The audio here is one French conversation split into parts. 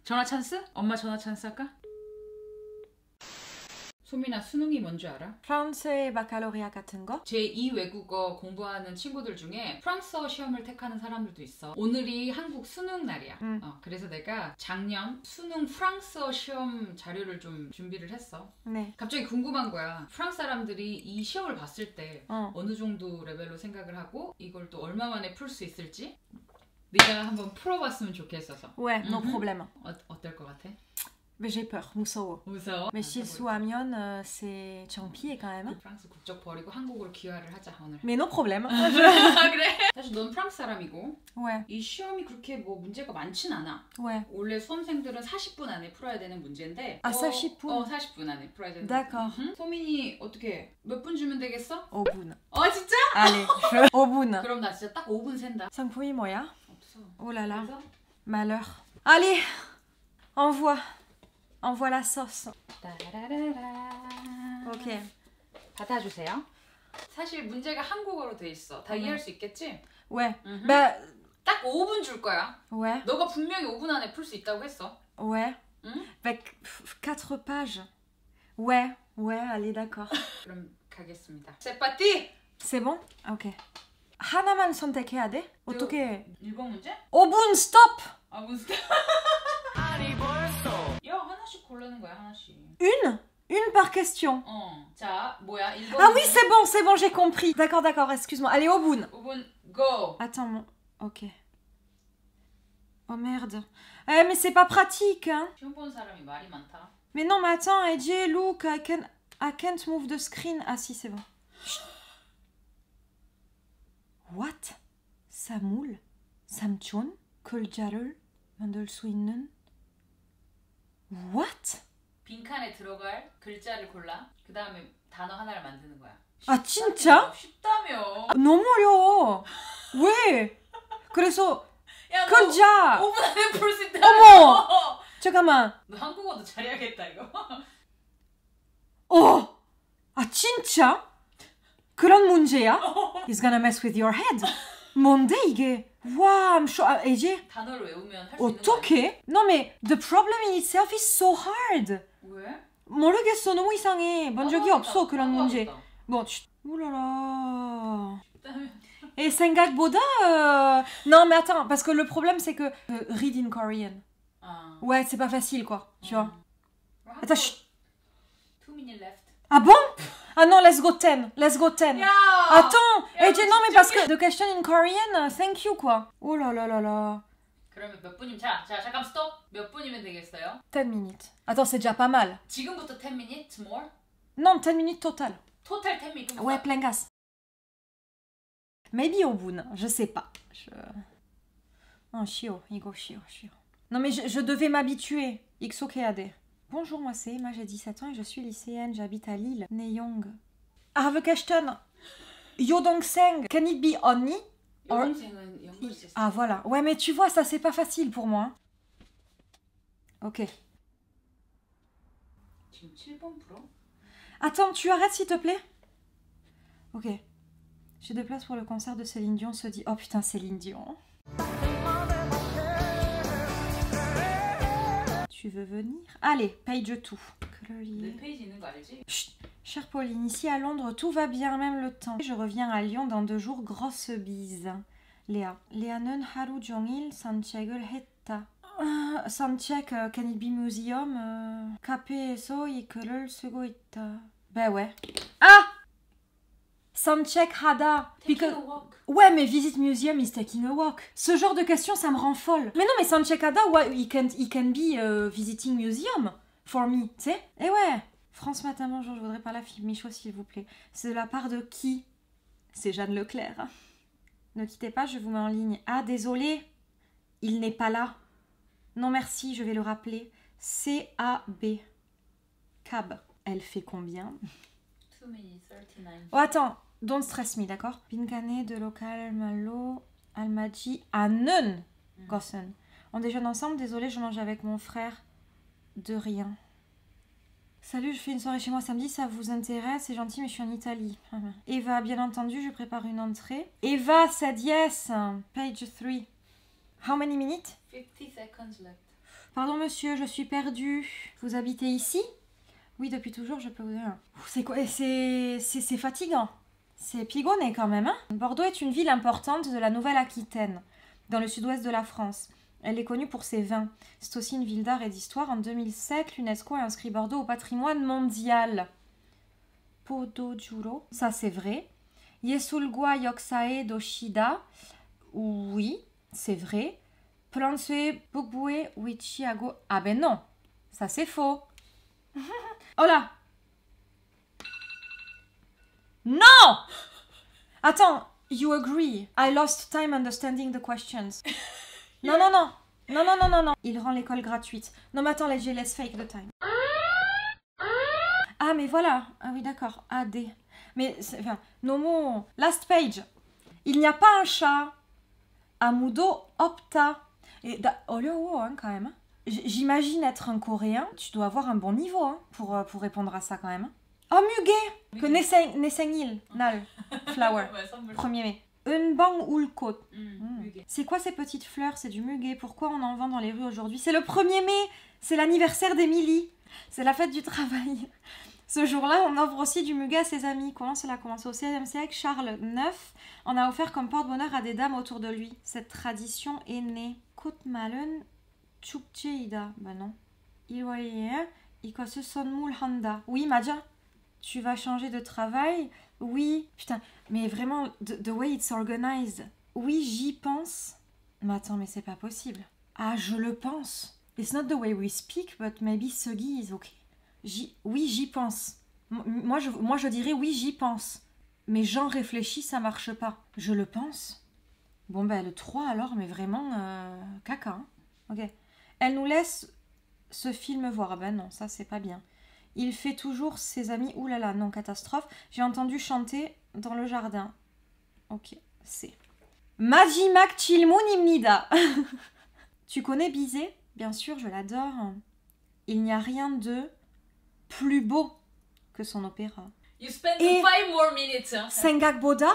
전화 찬스? 엄마 전화 찬스 할까? 소민아, 수능이 뭔지 알아? 프랑스의 바칼로리아 같은 거? 제2 외국어 공부하는 친구들 중에 프랑스어 시험을 택하는 사람들도 있어. 오늘이 한국 수능 날이야. 그래서 내가 작년 수능 프랑스어 시험 자료를 좀 준비를 했어. 네. 갑자기 궁금한 거야. 프랑스 사람들이 이 시험을 봤을 때 어느 정도 레벨로 생각을 하고 이걸 또 얼마 만에 풀 수 있을지 네가 한번 풀어봤으면 좋겠어서. Ouais, no problème. 어떨 것 같아? Mais j'ai peur, 무서워. 무서워? Mais 실수하면 c'est 창피해 quand même. 프랑스 국적 버리고 한국으로 귀화를 하자 오늘. Mais no problème. 그래? 사실 넌 프랑스 사람이고 Ouais. 이 시험이 그렇게 뭐 문제가 많진 않아. Ouais. 원래 수험생들은 40분 안에 풀어야 되는 문제인데 40분? 40분 안에 풀어야 되는 D'accord. 소민이 어떻게 몇 분 주면 되겠어? 5분. 진짜? Allez, 5분. 그럼 나 진짜 딱 5분 센다. 상품이 뭐야? 없어. Oh là là. 그래서? Malheur. Allez, envoie. Envoie la sauce. Ok. 받아주세요. 사실 문제가 한국어로 돼 있어. 다 이해할 수 있겠지? Ouais. Bah, 딱 5분 줄 거야. ouais. 너가 분명히 5분 안에 풀 수 있다고 했어. Ouais. Avec 4 pages. Ouais. Ouais, allez, d'accord. 그럼 가겠습니다. C'est parti! C'est bon? Ok. 하나만 선택해야 돼? 어떻게? 1번 문제? 5분 스톱! 무슨 야, 하나씩 고르는 거야, 하나씩. Une? Une par question. 자, 뭐야? 1번 Ah oui, c'est bon, j'ai compris. D'accord, d'accord, excuse-moi. Allez, 5분. 5분, go! Attends, ok. Oh merde. Eh, mais c'est pas pratique, hein. 시험 보는 사람이 말이 많다. Mais non, mais attends, Edgy, look, I can't move the screen. Ah si, c'est bon. Chut. What? 사물? 삼촌? 글자를 만들 수 있는? What? 빈칸에 들어갈 글자를 골라. 그 다음에 단어 하나를 만드는 거야. 아, 진짜? 쉽다며. 너무 어려워. 왜? 그래서 야, 글자. 5분 안에 풀 수 있다. 어머. 잠깐만. 너 한국어도 잘해야겠다 이거. 아 진짜? 그런 문제야? It's gonna mess with your head. 뭔데 이게? 와, 이제 단어를 외우면 할 수 있는 거 어떻게? Non mais the problem in itself is so hard. 왜? 모르겠어, 너무 이상해. 본 적이 없어 그런 문제. 하겠다. Bon, oulala. Et 생각보다 non mais attends, parce que le problème c'est que read in Korean. Ouais, c'est pas facile quoi, tu vois. Attends, chut. 2 minutes left. Ah bon? Ah non, let's go 10. Let's go 10. 야! Attends, 야, non mais parce que the question in Korean, thank you quoi. Oh là là là là. 그러면 몇 분이면 자, 잠깐 스톱. 몇 분이면 되겠어요? 10 minutes. Attends, c'est déjà pas mal. 지금부터 10 minutes more? Non, 10 minutes total. 토탈 10 minutes. Ouais, plein gaz. Maybe au bout, je sais pas. Oh, chiot, 이거 chiot. Non mais je devais m'habituer. XOKAD. Bonjour, moi c'est Emma, j'ai 17 ans et je suis lycéenne, j'habite à Lille. Neyong. Have a question. Yodongseng, can it be only? 여동생은 영어 있었어. Ah voilà. Ouais, mais tu vois, ça c'est pas facile pour moi. Ok. 지금 7번 풀어? Attends, tu arrêtes s'il te plaît? Ok. J'ai des places pour le concert de Céline Dion ce dit. Oh putain, Céline Dion. Tu veux venir? Allez, page 2. 내 페이지 있는 거 알지? Chut. Chère Pauline, ici à Londres, tout va bien, même le temps. Je reviens à Lyon dans 2 jours, grosse bise. Léa. lé아는 하루 종일 산책을 했다. 산책, can it be museum? 카페에서 이 글을 쓰고 있다. Ben ouais. Ah! 산책하다. Taking a walk. Ouais, mais visit museum is taking a walk. Ce genre de question, ça me rend folle. Mais non, mais 산책하다, ouais, it can be visiting museum for me, tu sais. Et ouais. France Matin, bonjour, je voudrais parler à Philippe Michaud, s'il vous plaît. C'est de la part de qui? C'est Jeanne Leclerc. Ne quittez pas, je vous mets en ligne. Ah, désolé, il n'est pas là. Non, merci, je vais le rappeler. C-A-B. Cab. Elle fait combien? 2 minutes 39. Oh, attends, don't stress me, d'accord? 빈칸에 de local malo almaji anen gossen. On déjeune ensemble, désolé, je mange avec mon frère. De rien. Salut, je fais une soirée chez moi samedi, ça vous intéresse? C'est gentil, mais je suis en Italie. Eva, bien entendu, je prépare une entrée. Eva said yes. Page 3. How many minutes? 50 seconds left. Pardon monsieur, je suis perdue. Vous habitez ici? Oui, depuis toujours, je peux vous dire. C'est quoi? C'est fatigant. C'est pigonné quand même, hein? Bordeaux est une ville importante de la Nouvelle-Aquitaine, dans le sud-ouest de la France. Elle est connue pour ses vins. C'est aussi une ville d'art et d'histoire. En 2007, l'UNESCO a inscrit Bordeaux au patrimoine mondial. Podojuro, ça c'est vrai. Yesulgwa Yoksae Doshida, oui, c'est vrai. Plansue Bugwe Wichiago, ah ben non, ça c'est faux. Oh là! Non! Attends, you agree. I lost time understanding the questions. Non, non, non. Non, non, non, non, non. Il rend l'école gratuite. Non, mais attends, let's fake the time. Ah, mais voilà. Ah oui, d'accord. AD. Mais, enfin, Nomo, last page. Il n'y a pas un chat. Amudo opta. Et Olio, hein, quand même. J'imagine être un Coréen. Tu dois avoir un bon niveau hein, pour répondre à ça, quand même. Oh, muguet. Que Nesengil. Nal. Flower. 1er mai. Unbang Ulkot. C'est quoi ces petites fleurs? C'est du muguet. Pourquoi on en vend dans les rues aujourd'hui? C'est le 1er mai. C'est l'anniversaire d'Émilie. C'est la fête du travail. Ce jour-là, on offre aussi du muguet à ses amis. Comment cela a commencé au XVIe siècle? Charles IX en a offert comme porte-bonheur à des dames autour de lui. Cette tradition est née. Kotmalen Chukjeida. Ben non. Ikosu Sonmul Handa. Oui, Madja. Tu vas changer de travail? Oui. Putain, mais vraiment, the way it's organized. Oui, j'y pense. Mais attends, mais c'est pas possible. Ah, je le pense. It's not the way we speak, but maybe Sugi is okay. Oui, j'y pense. Moi, je dirais oui, j'y pense. Mais j'en réfléchis, ça marche pas. Je le pense. Bon, ben, le 3 alors, mais vraiment, caca. Hein. Ok. Elle nous laisse ce film voir. Ah ben non, ça, c'est pas bien. Il fait toujours ses amis. Ouh là là, non, catastrophe. J'ai entendu chanter dans le jardin. Ok, c'est. Majimak Chilmun Imnida. Tu connais Bizet? Bien sûr, je l'adore. Il n'y a rien de plus beau que son opéra. You spend Et 5 more minutes. Hein. 생각보다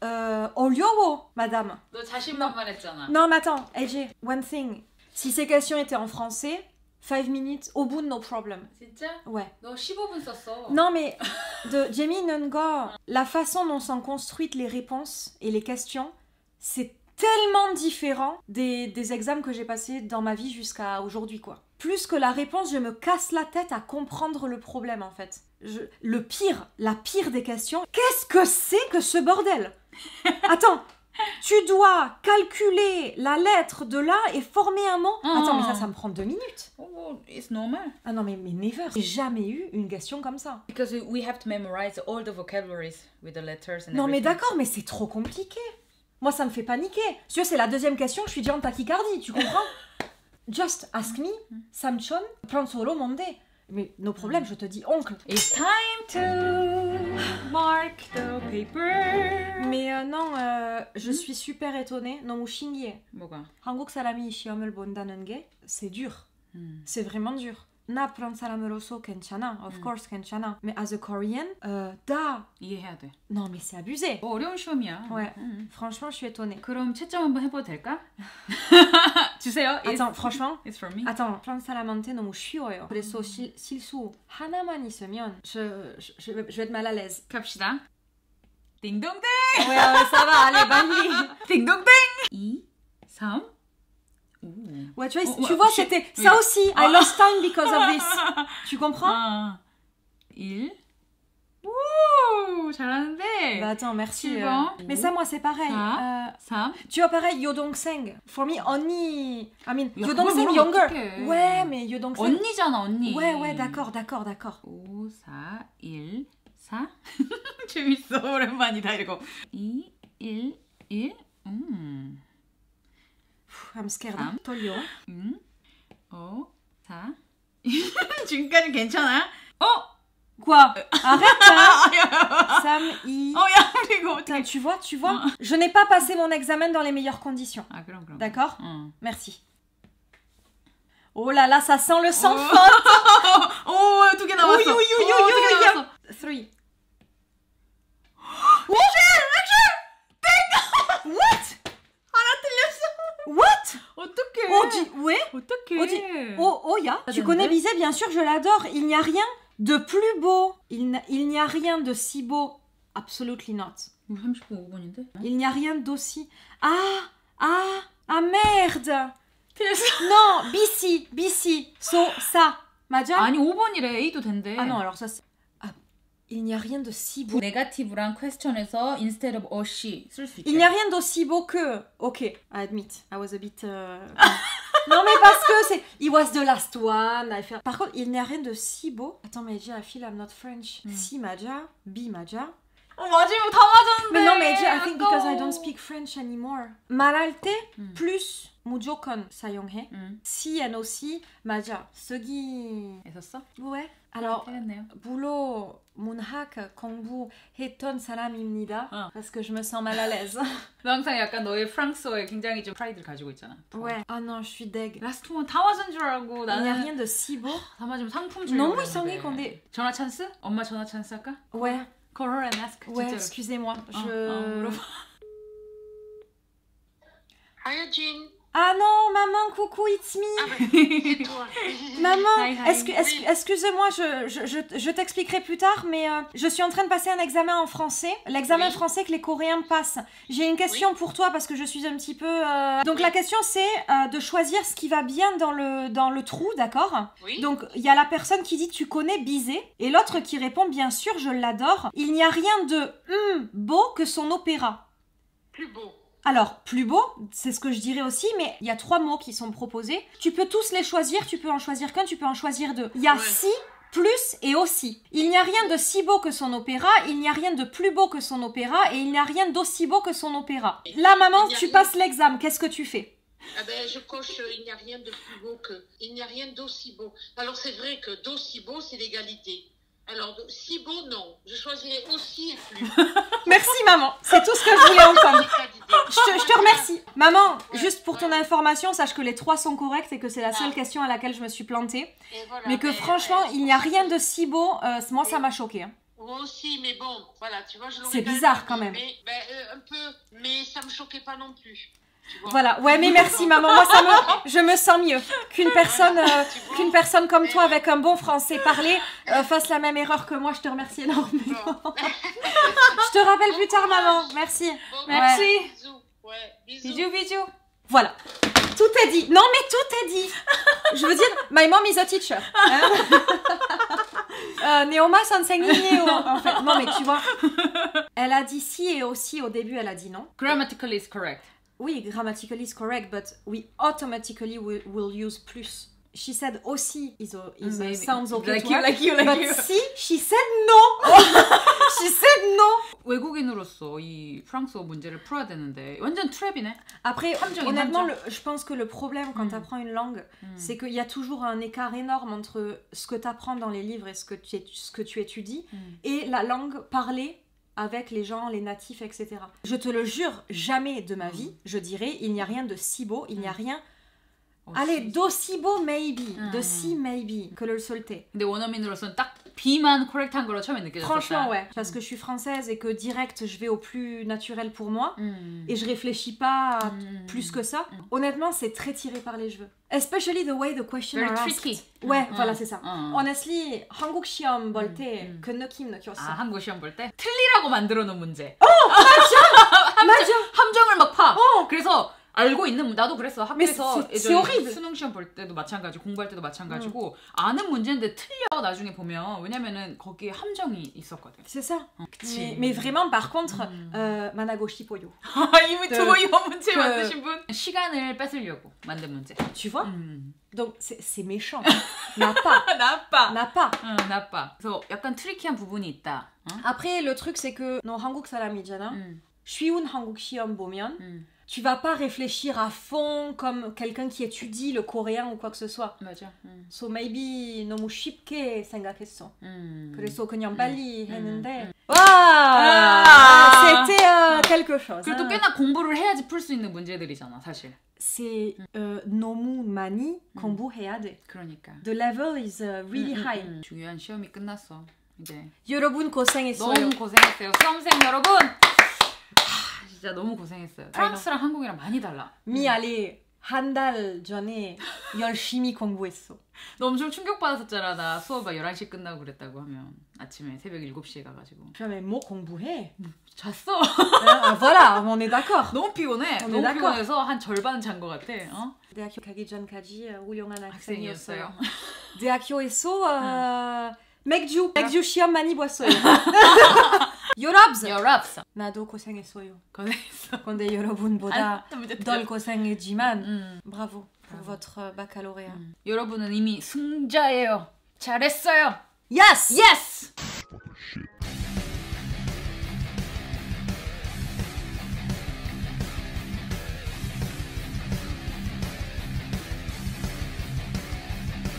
어려워, madame. 너 자신만만했잖아. Non, mais attends, AJ, one thing. Si ces questions étaient en français, 5 minutes, au bout, no problem. 진짜? Ouais. 너 15분 썼어. Non, mais de Jamie Nunga, la façon dont sont construites les réponses et les questions, c'est tellement différent des examens que j'ai passés dans ma vie jusqu'à aujourd'hui, quoi. Plus que la réponse, je me casse la tête à comprendre le problème, en fait. La pire des questions, qu'est-ce que c'est que ce bordel? Attends, tu dois calculer la lettre de là et former un mot. Attends, mais ça me prend 2 minutes. Oh, it's normal. Ah non, mais never. J'ai jamais eu une question comme ça. Because we have to memorize all the vocabularies with the letters and Non, mais everything. d'accord, mais c'est trop compliqué. Moi, ça me fait paniquer. Si tu veux, c'est la 2e question, je suis déjà en tachycardie, tu comprends? Just ask me, Samchon, plan solo monde. Mais nos problèmes, je te dis oncle. It's time to mark the paper. Mais non, je suis super étonnée. 너무 신기해. 뭐가? 한국 사람이 시험을 본다는 게 c'est dur. C'est vraiment dur. 나 프랑 사람으로서 괜찮아. Of course 괜찮아. Mais as a Korean, 다. 이해해야 돼. Non, mais c'est abusé. 어려운 시험이야. Ouais, franchement, je suis étonnée. 그럼 채점 한번 해봐도 될까? 주세요. Attends, franchement. It's for me. Attends, 프랑 사람한테 너무 쉬워요. 그래서 실수 하나만 있으면 je vais être mal à l'aise. 갑시다. 딩동댕. Ouais, ça va, allez, 빨리. 딩동댕. 2, 3. Ouais, tu vois, c'était ça aussi. I lost time because of this. Tu comprends? 1. Ouh, 잘하는데. Bah attends, merci. Suivant. Mais ça, moi, c'est pareil. 3. Tu vois, pareil, Yodongseng. For me, only... I mean, 야, Yodongseng 그걸 younger. 어떡해. Ouais, mais Yodongseng... 언니잖아, 언니. Ouais, d'accord. 5, 4, 1, 4. 재밌어, 오랜만이다, 이거. 2, 1, 1. I'm scared. 삼. 떨려. 5, 4. 지금까지 괜찮아? Quoi? Arrête. Sam, I... 야, 이거 Putain, 어떡해. tu vois, je n'ai pas passé mon examen dans les meilleures conditions. 아, 그럼. D'accord? 응. Merci. Oh là là, ça sent le sang Oh. fort. 오, 2개 남았어. 2개 남았어. 3. What? 하나 틀렸어. What? 어떡해. Ouais. 어떡해. Oya. Tu connais Bizet, bien sûr, je l'adore. Il n'y a rien de plus beau. Il n'y a rien de si beau. Absolutely not. 30분 5분인데? Il n'y a rien d'aussi. Merde. Non, BC. Ça. 맞아? 아니 5번이래. A도 된대. Ah non, alors ça c'est... il n'y a rien de si beau. 네거티브랑 question에서 instead of aussi 쓸 수 있대. Il n'y a rien d'aussi beau que... Ok, I admit. I was a bit... non mais parce que c'est... It was the last one. Par contre, il n'y a rien de si beau. Attends, mais I feel I'm not French. Si 맞아, B 맞아. 맞으면 다 맞았는데. Mais non, mais I think because I don't speak French anymore. 말할 때 plus 무조건 사용해. si는 aussi 맞아. 쓰기. 했었어? Ouais. Alors, 틀렸네요. boulot, 문학, 공부했던 사람입니다. Parce que je me sens mal à l'aise. 너 항상 약간 너의 프랑스어에 굉장히 좀 프라이드를 가지고 있잖아. Ouais. Ah non, je suis deg. 라스트 원 다 맞은 줄 알고 Il n'y a 나는 rien de si beau. 다 맞으면 상품 주려고 너무 이상해, 근데. 전화 찬스? 엄마 전화 찬스 할까? Ouais. Call her and ask. Ouais, 진짜로. excusez-moi. 물어봐. Hi Jean. Ah non, maman, coucou, it's me. C'est toi. Maman, Hi, hi. excuse-moi, je t'expliquerai plus tard, mais je suis en train de passer un examen en français, l'examen français que les Coréens passent. J'ai une question pour toi parce que je suis un petit peu... Donc la question c'est de choisir ce qui va bien dans le trou, d'accord? Oui. Donc il y a la personne qui dit tu connais Bizet et l'autre qui répond bien sûr je l'adore. Il n'y a rien de beau que son opéra. Plus beau. Alors, plus beau, c'est ce que je dirais aussi, mais il y a 3 mots qui sont proposés. Tu peux tous les choisir, tu peux en choisir qu'un, tu peux en choisir 2. Il y a si, plus et aussi. Il n'y a rien de si beau que son opéra, il n'y a rien de plus beau que son opéra, et il n'y a rien d'aussi beau que son opéra. Là, maman, tu passes l'examen, qu'est-ce que tu fais? Ah ben, je coche il n'y a rien de plus beau que. Il n'y a rien d'aussi beau. Alors c'est vrai que d'aussi beau, c'est l'égalité. Alors, si beau, non. Je choisirais aussi et plus. Merci, maman. C'est tout ce que je voulais entendre. Je Je te remercie. Maman, juste pour ton information, sache que les 3 sont corrects et que c'est la seule question à laquelle je me suis plantée. Voilà, Mais que franchement, il n'y a rien de si beau. Moi, ça m'a choquée. Hein. Moi aussi, mais bon, voilà, tu vois, je l'aurais C'est quand bizarre, dit, quand même. Mais, un peu, mais ça me choquait pas non plus. Tu vois. Voilà, ouais, mais merci maman, moi je me sens mieux qu'une personne comme toi avec un bon français parlé fasse la même erreur que moi. Je te remercie énormément. Je te rappelle plus tard maman, merci. Bon, Merci. ouais, bisous. Ouais, bisous. bisous. Voilà, tout est dit. Non mais tout est dit. Je veux dire, my mom is a teacher. Hein. Neoma 선생님이에요 en fait. Non mais tu vois, elle a dit si et aussi au début elle a dit non. Grammatically is correct. Oui, grammatically is correct, but we automatically will use plus. She said aussi sounds okay to her. Like you. But si, she said no. She said no. 외국인으로서 이 프랑스어 문제를 풀어야 되는데 완전 트랩이네. Après, 함정이, honnêtement, 함정. je pense que le problème quand tu apprends une langue, c'est qu'il y a toujours un écart énorme entre ce que tu apprends dans les livres et ce que tu étudies et la langue parlée avec les gens, les natifs, etc. Je te le jure, jamais de ma vie, je dirais, il n'y a rien de si beau, il n'y a rien... Allez, d'aussi beau, maybe. De si, maybe. Que le solté. 근데 원어민으로서는 딱 B만 correct한 걸로 처음에 느껴졌었다. Franchement, ouais. Parce que je suis française et que direct, je vais au plus naturel pour moi. Et je réfléchis pas plus que ça. Honnêtement, c'est très tiré par les cheveux. Especially the way the question Very are tricky. asked. Ouais, voilà, c'est ça. Honestly, 한국 시험 볼 때 그 느낌 느꼈어. 아, 한국 시험 볼 때 틀리라고 만들어 놓은 문제. 맞아! 함정을 막 파. 그래서 알고 있는 나도 그랬어. 학교에서 c'est horrible. 수능 시험 볼 때도 마찬가지고 공부할 때도 마찬가지고 아는 문제인데 틀려 나중에 보면 왜냐면은 거기에 함정이 있었거든. C'est ça. 그치. Mais vraiment, par contre, Managoshi Poyo. 이미 두고 이번 문제 만드신 분 시간을 뺏으려고 만든 문제. Tu vois? Donc, c'est méchant. N'a pas. 나빠. N'a pas. 응, 나빠. 그래서 약간 트리키한 부분이 있다. Après, le truc, c'est que 너 한국 사람이잖아. 쉬운 한국 시험 보면 tu vas pas réfléchir à fond comme quelqu'un qui étudie le coréen ou quoi que ce soit. 맞아. So maybe 너무 쉽게 생각했어. 그래서 그냥 빨리 했는데 와! C'était quelque chose. 그리고 또 꽤나 공부를 해야지 풀 수 있는 문제들이잖아, 사실. C'est 너무 많이 공부해야 돼. 그러니까. The level is really high. 중요한 시험이 끝났어. 이제 여러분 고생했어요. 너무 고생했어요. 수험생 여러분. 진짜 너무 고생했어요. 프랑스랑 한국이랑 많이 달라. Mais allez, 한 달 전에 열심히 공부했어. 너 엄청 충격받았었잖아. 나 수업 막 11시 끝나고 그랬다고 하면 아침에 새벽 7시에 가가지고 jamais 뭐 공부해? 잤어. Ah, voilà, on est d'accord. 너무 피곤해. On est 너무 d'accord. 피곤해서 한 절반 잔 것 같아. 어? 대학교 가기 전까지 훌륭한 학생이었어요. 학생이었어요. 대학교에서 맥주 시험 많이 봤어요. 유럽스. 열압사. 나도 고생했어요. 고생했어. 근데 여러분보다 문제 덜 고생했지만 bravo pour votre baccalauréat. 여러분은 이미 승자예요. 잘했어요. Yes! Yes! Shit.